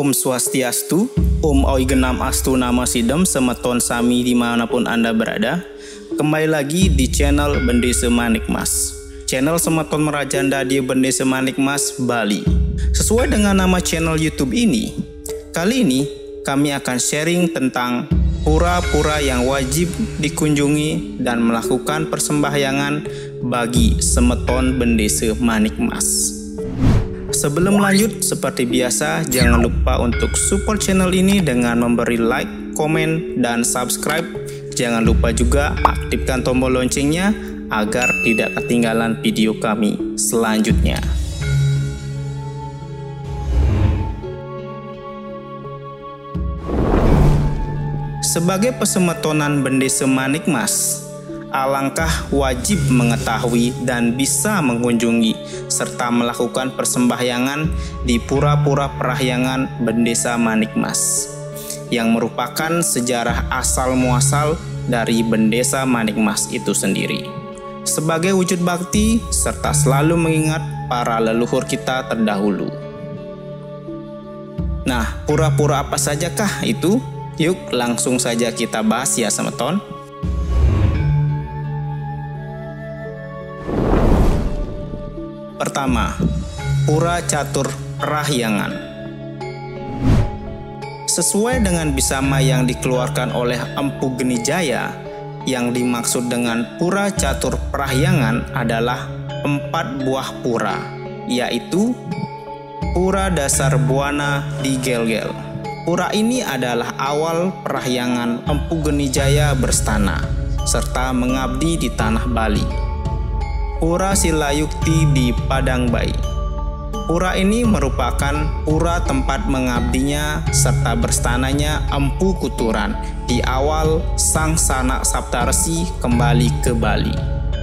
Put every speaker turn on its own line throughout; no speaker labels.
Om Swastiastu, Om Oigenam Astu Nama Sidem, Semeton Sami dimanapun Anda berada. Kembali lagi di channel Bendesa Manikmas, channel Semeton Merajanda di Bendesa Manikmas, Bali. Sesuai dengan nama channel YouTube ini, kali ini kami akan sharing tentang pura-pura yang wajib dikunjungi dan melakukan persembahyangan bagi Semeton Bendesa Manikmas. Sebelum lanjut, seperti biasa, jangan lupa untuk support channel ini dengan memberi like, komen, dan subscribe. Jangan lupa juga aktifkan tombol loncengnya agar tidak ketinggalan video kami selanjutnya. Sebagai pesemetonan Bendesa Manikmas, alangkah wajib mengetahui dan bisa mengunjungi serta melakukan persembahyangan di pura-pura perahyangan Bendesa Manikmas yang merupakan sejarah asal muasal dari Bendesa Manikmas itu sendiri, sebagai wujud bakti serta selalu mengingat para leluhur kita terdahulu. Nah, pura-pura apa sajakah itu? Yuk langsung saja kita bahas ya Semeton. Pertama, Pura Catur Perahyangan. Sesuai dengan bisama yang dikeluarkan oleh Empu Genijaya, yang dimaksud dengan Pura Catur Perahyangan adalah 4 buah pura, yaitu Pura Dasar Buana di Gelgel. Pura ini adalah awal perahyangan Empu Genijaya berstana serta mengabdi di tanah Bali. Pura Silayukti di Padangbai. Pura ini merupakan pura tempat mengabdinya serta berstananya Empu Kuturan di awal Sang Sanak Saptarsi kembali ke Bali.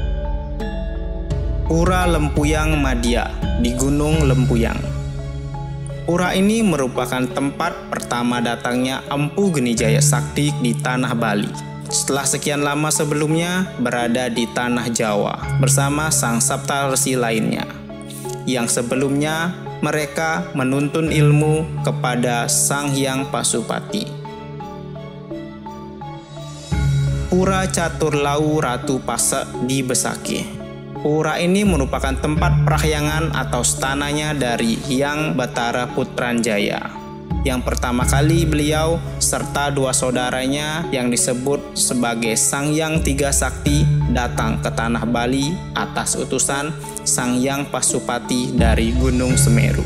Pura Lempuyang Madya di Gunung Lempuyang. Pura ini merupakan tempat pertama datangnya Empu Genijaya Sakti di tanah Bali. Setelah sekian lama sebelumnya berada di tanah Jawa bersama Sang Saptarsi lainnya, yang sebelumnya mereka menuntun ilmu kepada Sang Hyang Pasupati. Pura Catur Lau Ratu Pasek di Besakih. Pura ini merupakan tempat perahyangan atau stananya dari Hyang Batara Putranjaya. Yang pertama kali beliau serta 2 saudaranya yang disebut sebagai Sang Hyang Tiga Sakti datang ke tanah Bali atas utusan Sang Hyang Pasupati dari Gunung Semeru.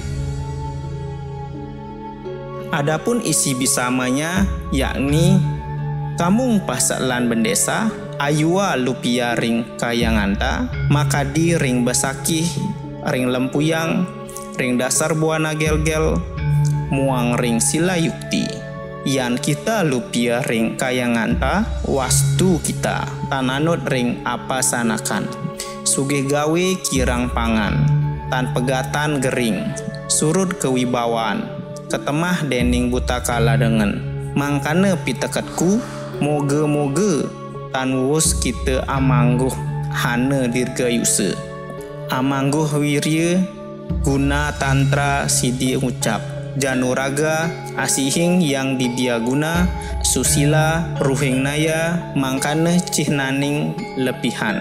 Adapun isi bisamanya yakni Kamung Pasaklan Bendesa, Ayua Lupia Ring Kayanganta, Makadi Ring Besakih, Ring Lempuyang, Ring Dasar Buana Gelgel, Muang Ring Silayukti, Yan kita Lupia Ring Kayanganta, Wastu kita Tananut Ring Apa Sanakan, Sugih Gawe Kirang Pangan, Tan Pegatan Gering, Surut Kewibawaan, Ketemah Dening Buta Kala Dengan, Mangkana Piteketku, Moge-moge Tan Wus kita Amangguh Hana Dirgayuse, Amangguh Wirya Guna Tantra Sidi Ucap, Januraga Asihing yang didiaguna, Susila Ruhing Naya Mangkana Cihnaning Lepihan.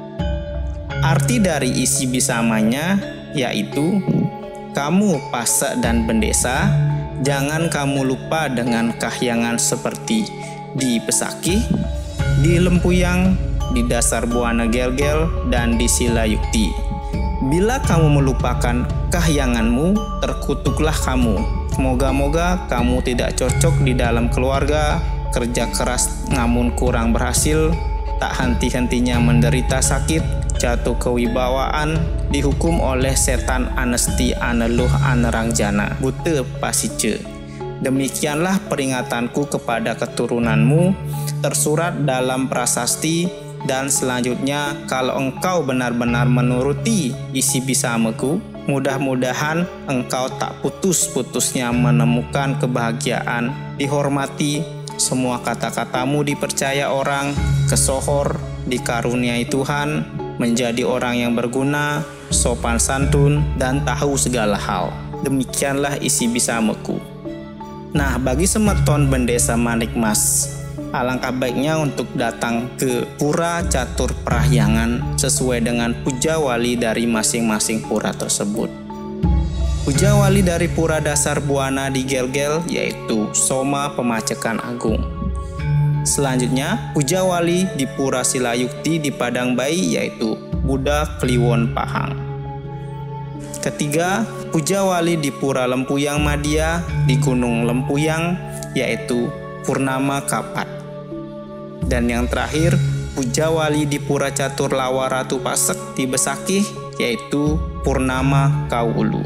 Arti dari isi bisamanya yaitu, kamu Pasek dan Bendesa, jangan kamu lupa dengan kahyangan seperti di Besakih, di Lempuyang, di Dasar Buana Gelgel, dan di Silayukti. Bila kamu melupakan kahyanganmu, terkutuklah kamu. Moga-moga kamu tidak cocok di dalam keluarga, kerja keras namun kurang berhasil, tak henti-hentinya menderita sakit, jatuh kewibawaan, dihukum oleh setan anesti aneluh anerangjana, buta pasice. Demikianlah peringatanku kepada keturunanmu, tersurat dalam prasasti. Dan selanjutnya, kalau engkau benar-benar menuruti isi bisamaku, mudah-mudahan engkau tak putus-putusnya menemukan kebahagiaan, dihormati, semua kata-katamu dipercaya orang, kesohor, dikaruniai Tuhan, menjadi orang yang berguna, sopan santun, dan tahu segala hal. Demikianlah isi bisamaku. Nah, bagi semeton Bendesa Manikmas, alangkah baiknya untuk datang ke Pura Catur Prahyangan sesuai dengan puja wali dari masing-masing pura tersebut. Puja wali dari Pura Dasar Buana di Gelgel yaitu Soma Pemacekan Agung. Selanjutnya, puja wali di Pura Silayukti di Padang Bayi yaitu Buddha Kliwon Pahang. Ketiga, puja wali di Pura Lempuyang Madia di Gunung Lempuyang yaitu Purnama Kapat. Dan yang terakhir, puja wali di Pura Catur Lawa Ratu Pasek di Besakih yaitu Purnama Kaulu.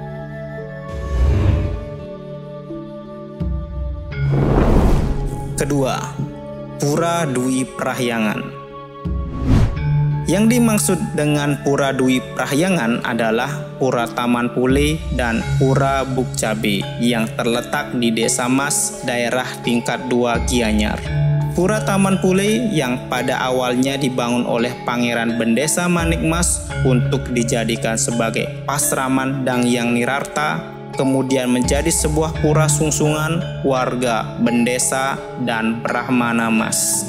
Kedua, Pura Dwi Prahyangan. Yang dimaksud dengan Pura Dwi Prahyangan adalah Pura Taman Pule dan Pura Bukcabe yang terletak di Desa Mas, daerah tingkat 2 Gianyar. Pura Taman Pule yang pada awalnya dibangun oleh Pangeran Bendesa Manikmas untuk dijadikan sebagai pasraman Dangyang Nirarta, kemudian menjadi sebuah pura sungsungan warga Bendesa dan Brahmana Mas.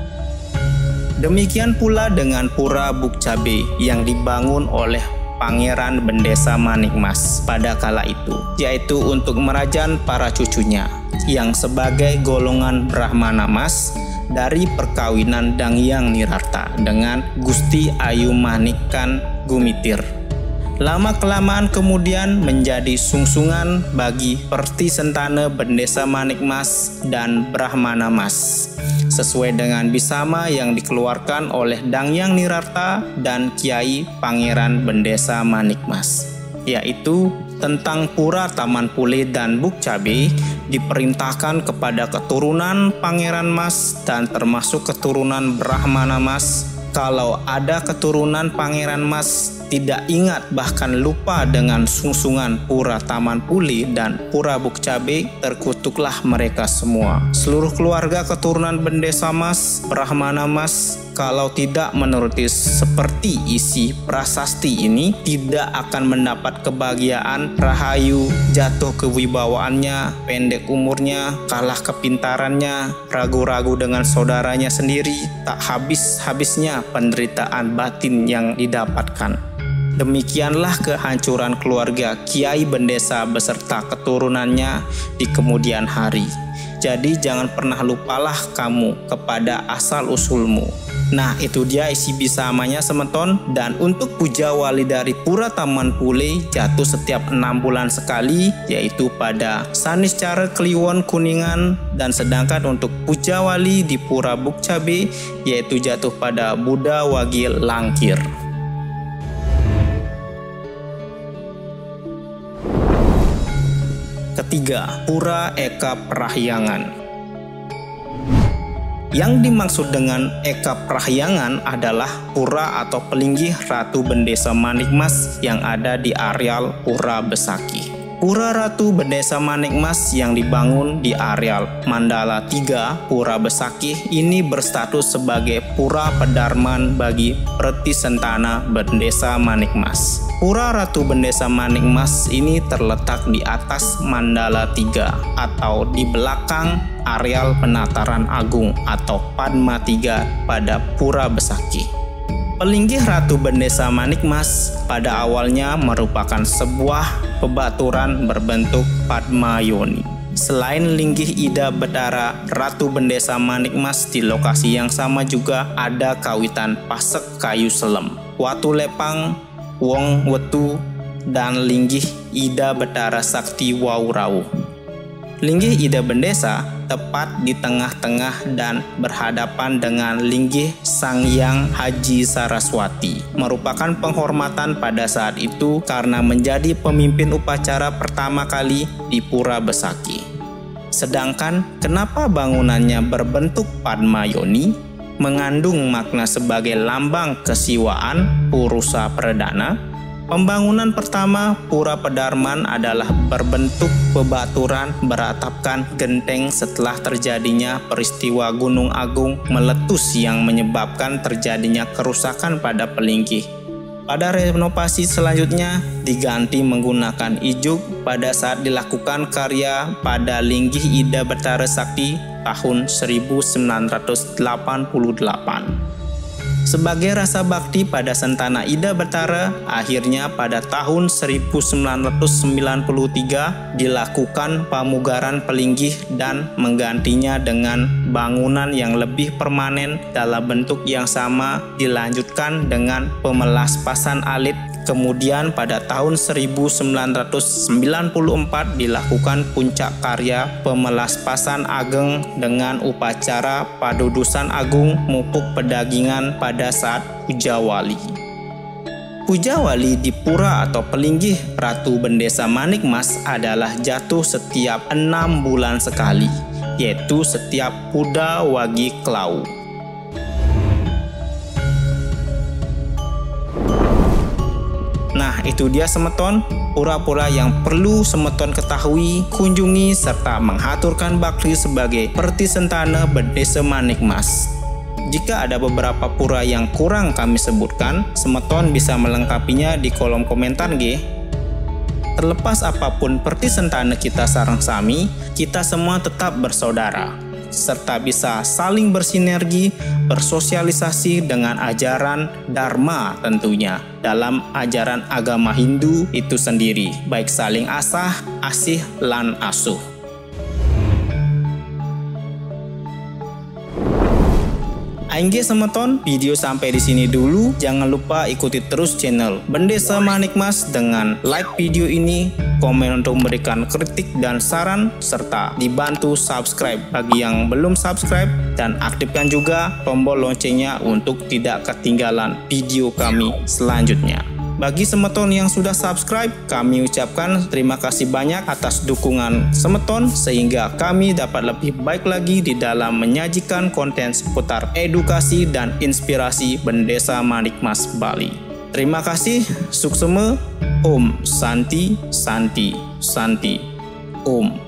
Demikian pula dengan Pura Bukcabe yang dibangun oleh Pangeran Bendesa Manikmas pada kala itu, yaitu untuk merajan para cucunya yang sebagai golongan Brahmana Mas dari perkawinan Dangyang Nirarta dengan Gusti Ayu Manikan Gumitir. Lama-kelamaan kemudian menjadi sungsungan bagi Pertisentane Bendesa Manikmas dan Brahmana Mas, sesuai dengan bisama yang dikeluarkan oleh Dangyang Nirarta dan Kiai Pangeran Bendesa Manikmas, yaitu tentang Pura Taman Pule dan Bukcabe diperintahkan kepada keturunan Pangeran Mas dan termasuk keturunan Brahmana Mas. Kalau ada keturunan Pangeran Mas tidak ingat bahkan lupa dengan sungsungan Pura Taman Pule dan Pura Bukcabe, terkutuklah mereka semua. Seluruh keluarga keturunan Bendesa Mas, Brahmana Mas, kalau tidak menuruti seperti isi prasasti ini, tidak akan mendapat kebahagiaan, rahayu, jatuh kewibawaannya, pendek umurnya, kalah kepintarannya, ragu-ragu dengan saudaranya sendiri, tak habis-habisnya penderitaan batin yang didapatkan. Demikianlah kehancuran keluarga Kiai Bendesa beserta keturunannya di kemudian hari. Jadi jangan pernah lupalah kamu kepada asal-usulmu. Nah, itu dia isi bisamanya semeton. Dan untuk puja wali dari Pura Taman Pule jatuh setiap 6 bulan sekali, yaitu pada Saniscara Kliwon Kuningan. Dan sedangkan untuk puja wali di Pura Bukcabe yaitu jatuh pada Buddha Wagil Langkir. Ketiga, Pura Eka Prahyangan. Yang dimaksud dengan Eka Prahyangan adalah pura atau pelinggih Ratu Bendesa Manikmas yang ada di areal Pura Besakih. Pura Ratu Bendesa Manikmas yang dibangun di areal Mandala 3 Pura Besakih ini berstatus sebagai pura pedarman bagi Pertisentana Bendesa Manikmas. Pura Ratu Bendesa Manikmas ini terletak di atas Mandala 3 atau di belakang areal Penataran Agung atau Padma 3 pada Pura Besakih. Pelinggih Ratu Bendesa Manikmas pada awalnya merupakan sebuah pebaturan berbentuk Padma Yoni. Selain linggih Ida Betara Ratu Bendesa Manikmas, di lokasi yang sama juga ada kawitan Pasek Kayu Selem, Watu Lepang, Wong Wetu, dan linggih Ida Betara Sakti Waurawuh. Linggih Ida Bendesa tepat di tengah-tengah dan berhadapan dengan linggih Sanghyang Haji Saraswati, merupakan penghormatan pada saat itu karena menjadi pemimpin upacara pertama kali di Pura Besakih. Sedangkan kenapa bangunannya berbentuk Padma Yoni, mengandung makna sebagai lambang kesiwaan Purusa Perdana. Pembangunan pertama Pura Pedarman adalah berbentuk bebaturan beratapkan genteng setelah terjadinya peristiwa Gunung Agung meletus yang menyebabkan terjadinya kerusakan pada pelinggih. Pada renovasi selanjutnya diganti menggunakan ijuk pada saat dilakukan karya pada Linggih Ida Betara Sakti tahun 1988. Sebagai rasa bakti pada Sentana Ida Betara, akhirnya pada tahun 1993 dilakukan pemugaran Pelinggih dan menggantinya dengan bangunan yang lebih permanen dalam bentuk yang sama, dilanjutkan dengan pemelaspasan alit. Kemudian pada tahun 1994 dilakukan puncak karya pemelaspasan ageng dengan upacara padudusan agung mupuk pedagingan pada saat Puja Wali. Puja Wali di Pura atau Pelinggih Ratu Bendesa Manikmas adalah jatuh setiap 6 bulan sekali, yaitu setiap Puda Wagi Klau. Nah, itu dia semeton, pura-pura yang perlu semeton ketahui, kunjungi, serta menghaturkan bakti sebagai Pertisentana Bendesa Manikmas. Jika ada beberapa pura yang kurang kami sebutkan, semeton bisa melengkapinya di kolom komentar ge. Terlepas apapun Pertisentana kita sareng sami, kita semua tetap bersaudara, serta bisa saling bersinergi, bersosialisasi dengan ajaran Dharma tentunya dalam ajaran agama Hindu itu sendiri, baik saling asah, asih, lan asuh. Aingge semeton, video sampai di sini dulu. Jangan lupa ikuti terus channel Bendesa Manikmas dengan like video ini, komen untuk memberikan kritik dan saran, serta dibantu subscribe bagi yang belum subscribe, dan aktifkan juga tombol loncengnya untuk tidak ketinggalan video kami selanjutnya. Bagi semeton yang sudah subscribe, kami ucapkan terima kasih banyak atas dukungan semeton sehingga kami dapat lebih baik lagi di dalam menyajikan konten seputar edukasi dan inspirasi Bendesa Manikmas Bali. Terima kasih, suksema, Om Santi Santi Santi, Om.